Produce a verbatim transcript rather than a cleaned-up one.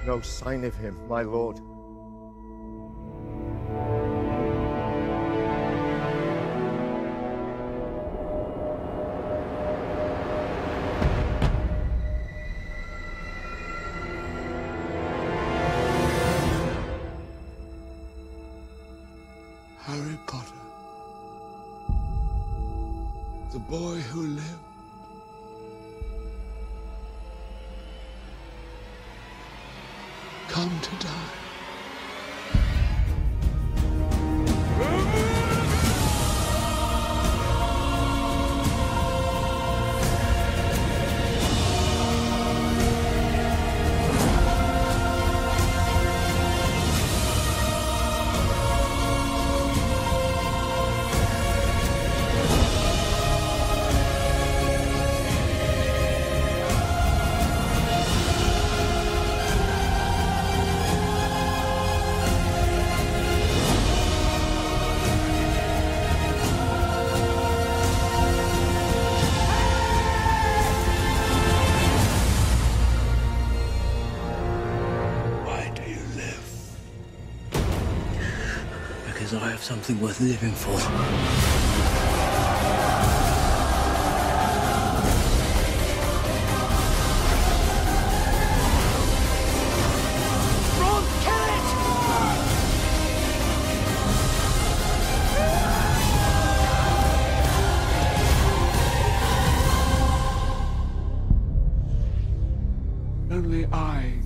no sign of him, my lord. Harry Potter, the boy who lived, come to die. Because I have something worth living for. Ron, kill it! Only I